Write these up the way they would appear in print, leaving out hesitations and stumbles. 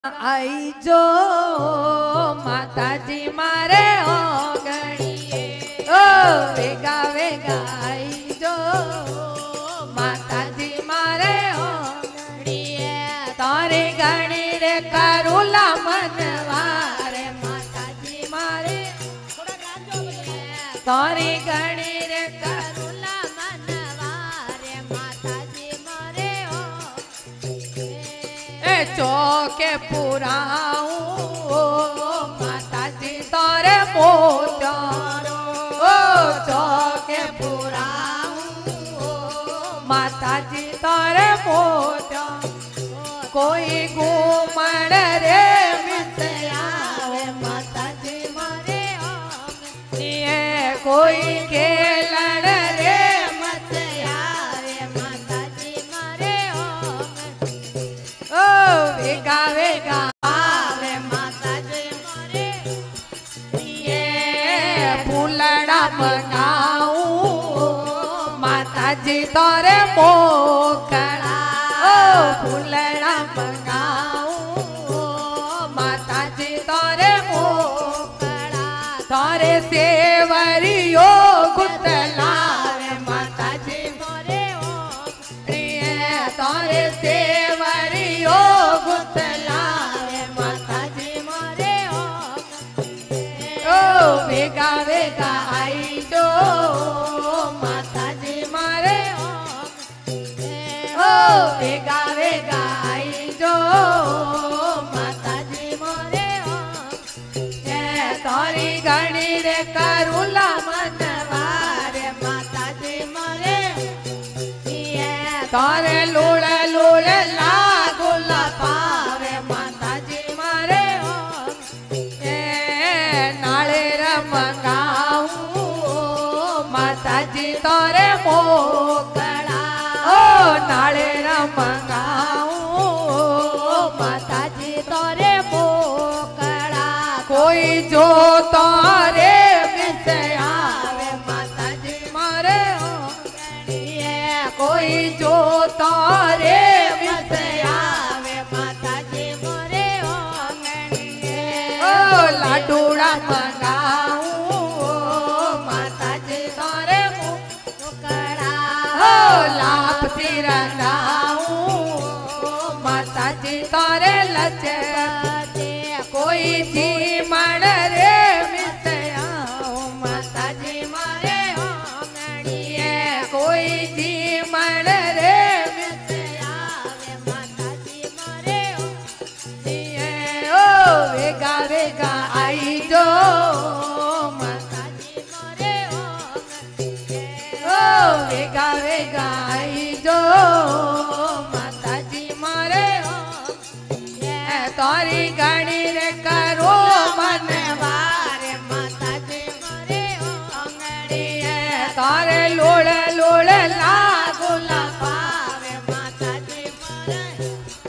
आई जो माता जी मारे ओगणिए ओ वेगा वेगा आई जो माता जी मारे ओगणिए तारे गणी रे करुला मनवारे माता जी मारे तारे गणी रे करुला मनवारे माता जी मारे ओ चौके पुराऊं माता जी तारे मोटारो ओ चौके पुराऊं माता जी तारे मोटा कोई घूमण रे मिसयावे माता जी मारे ये कोई खेलण रे मसयावे माता जी मारे ओ वेगा वेगा आवे माता जी मारे ये फूलड़ा मंगाऊं माता जी तोरे मोकड़ा ओ फूलड़ा मंगाऊं माता जी तोरे मोकड़ा तोरे सेवरियो गुतलावे माता जी मोरे ओ ये तोरे सेवरियो गुतलावे माता जी मोरे ओ वेगा वेगा आई जो माता जी मारे ओ वेगा वेगा आई जो माता जी मोरे तोरी गणी रे करुला मनवारे माता जी मोरे तोरे लूड़ लूड़ लागुला पावे माता जी मारे नालेर मंगाऊं माता जी तोरे मोकड़ा ओ नालेर मंगाऊं माता जी तोरे मोकड़ा कोई जो तोरे मिसयावे माता जी मारे कोई जो तोरे मिसयावे माता जी मोरे ओ लाडूड़ा मंगाऊं माता जी तोरे मुकड़ा ओ लाप सिरंगाऊं माता जी तोरे लचते कोई जी मण रे मिसयाओ माता जी मारे कोई जी मण रे मिसयावे माता जी मारे ओ वेगा वेगा आई जो माता जी मारे ओ वेगा वेगा आई जो माता जी मारे तोरी गणी रे करो मनवारे माता जी मारे तारे लोड़ लोड़ लागुला पावे माता जी मारे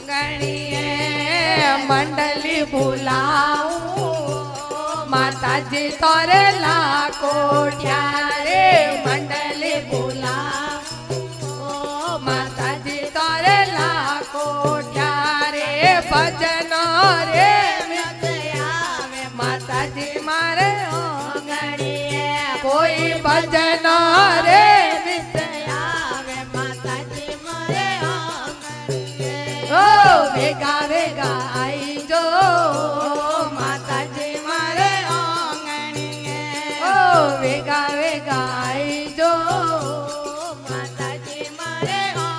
गणिए मंडली बुलाऊं माता जी तोरे लाकोटिया रे मंडली बुलाऊं माता जी तोरे लाकोटिया रे भजन रे मिसयावे माता जी मारे कोई भजन रे मिसयावे माता जी मारे ओ वेगा वेगा आई जो माता जी मारे ओ वेगा वेगा आई जो माता जी मारे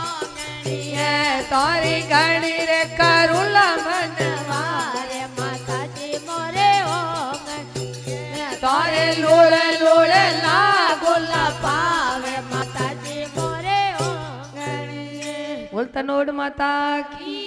तोरी गणी रे करुला मनवारे माता जी मोरे तोरे लूड़ लूड़ लागुला पावे माता जी मोरे बोलता नोड माता की।